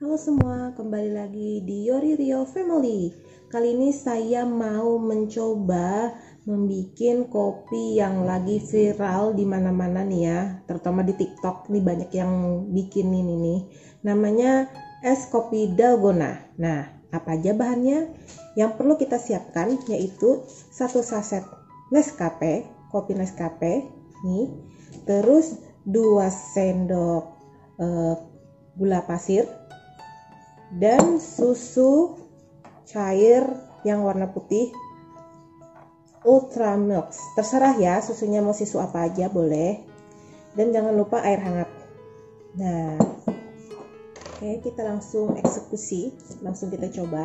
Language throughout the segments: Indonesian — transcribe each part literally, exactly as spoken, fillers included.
Halo semua, kembali lagi di Yori Rio Family. Kali ini saya mau mencoba membuat kopi yang lagi viral di mana-mana nih ya, terutama di TikTok nih banyak yang bikin ini nih. Namanya es kopi dalgona. Nah, apa aja bahannya? Yang perlu kita siapkan yaitu satu saset Nescafe, kopi Nescafe nih, terus dua sendok eh, gula pasir dan susu cair yang warna putih ultra milk, terserah ya susunya mau susu apa aja boleh, dan jangan lupa air hangat. Nah, oke, kita langsung eksekusi, langsung kita coba.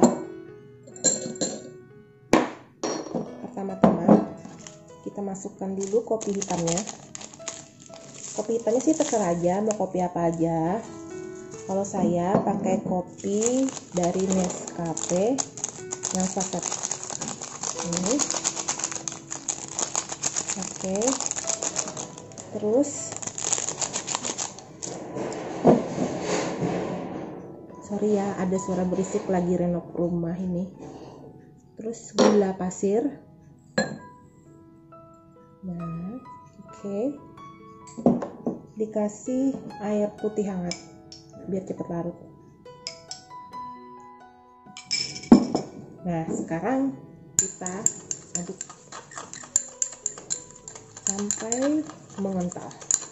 Pertama-tama kita masukkan dulu kopi hitamnya. Kopi hitamnya sih terserah aja mau kopi apa aja. Kalau saya pakai kopi dari Nescafe yang saset ini. Oke, terus sorry ya ada suara berisik lagi renov rumah ini. Terus gula pasir. Nah, oke, dikasih air putih hangat biar cepat larut. Nah, sekarang kita aduk sampai mengental.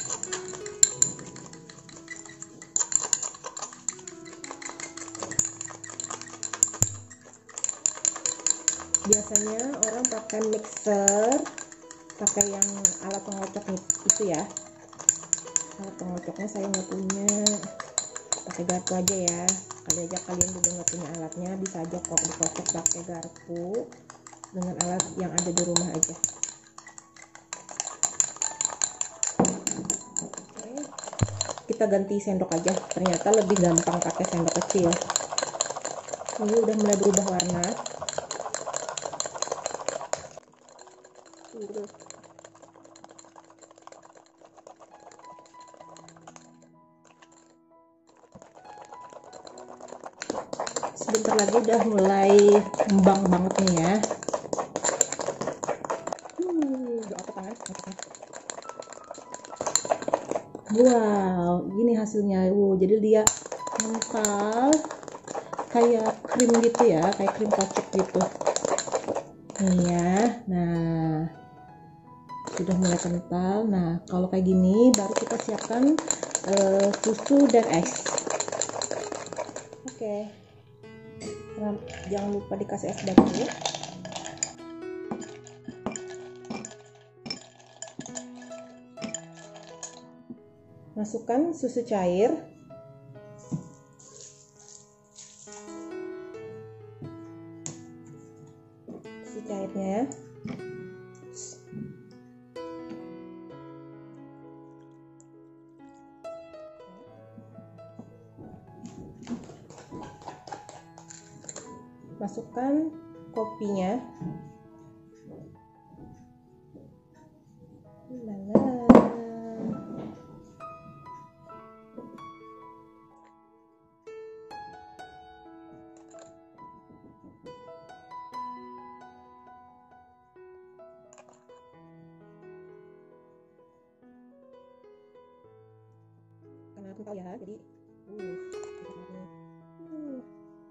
Biasanya orang pakai mixer, pakai yang alat pengocok itu ya. Alat pengocoknya saya nggak punya, pakai garpu aja ya. Kali aja kalian juga nggak punya alatnya, bisa aja kok dikocok pakai garpu dengan alat yang ada di rumah aja. Oke, kita ganti sendok aja, ternyata lebih gampang pakai sendok kecil. Ini udah mulai berubah warna. Sebentar lagi udah mulai kembang banget nih ya. Uh, apa tangan? Wow, gini hasilnya. Wow, jadi dia kental kayak krim gitu ya, kayak krim kocok gitu. Nih ya. Nah, sudah mulai kental. Nah, kalau kayak gini baru kita siapkan uh, susu dan es. Oke. Nah, jangan lupa dikasih es batu. Masukkan susu cair. Susu cairnya. Masukkan kopinya. Lala. Karena kental ya, jadi uh, uh.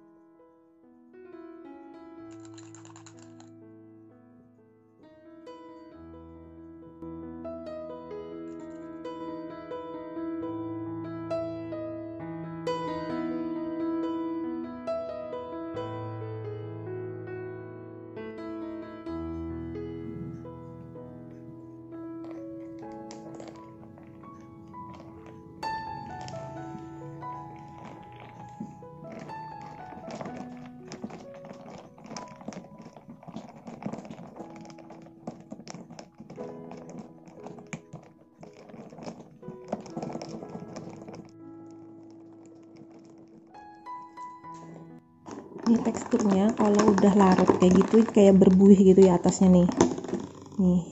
Ini teksturnya kalau udah larut kayak gitu kayak berbuih gitu ya atasnya nih. Nih.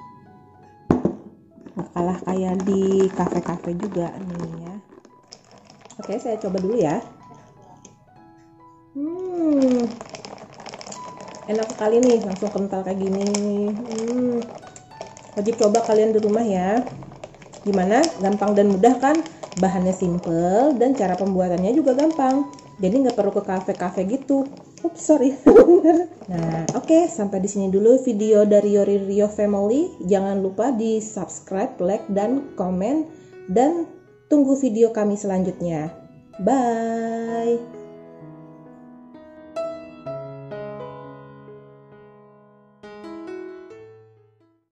Nggak kalah kayak di kafe-kafe juga nih ya. Oke, saya coba dulu ya. Hmm, enak sekali nih, langsung kental kayak gini. Hmm, wajib coba kalian di rumah ya. Gimana? Gampang dan mudah kan? Bahannya simple dan cara pembuatannya juga gampang. Jadi nggak perlu ke kafe-kafe gitu. Ups, sorry. Nah, oke, okay, sampai di sini dulu video dari Yori Rio Family. Jangan lupa di subscribe, like, dan komen. Dan tunggu video kami selanjutnya. Bye.